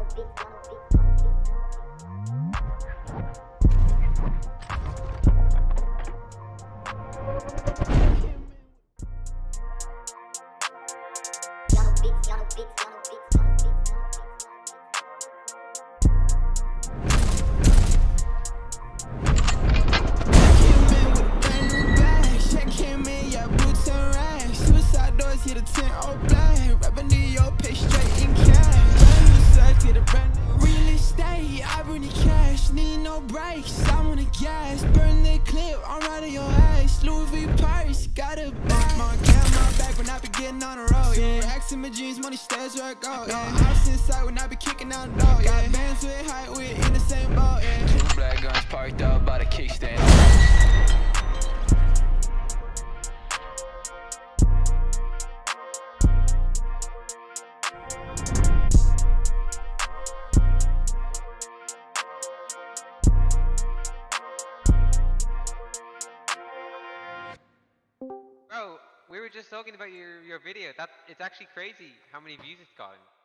My jeans, money stays where I go, yeah. House inside when I be kicking down the door, yeah. Got bands with height, we in the same boat, yeah. Two black guns parked up by the kickstand. Bro, we were just talking about your video. It's actually crazy how many views it's gotten.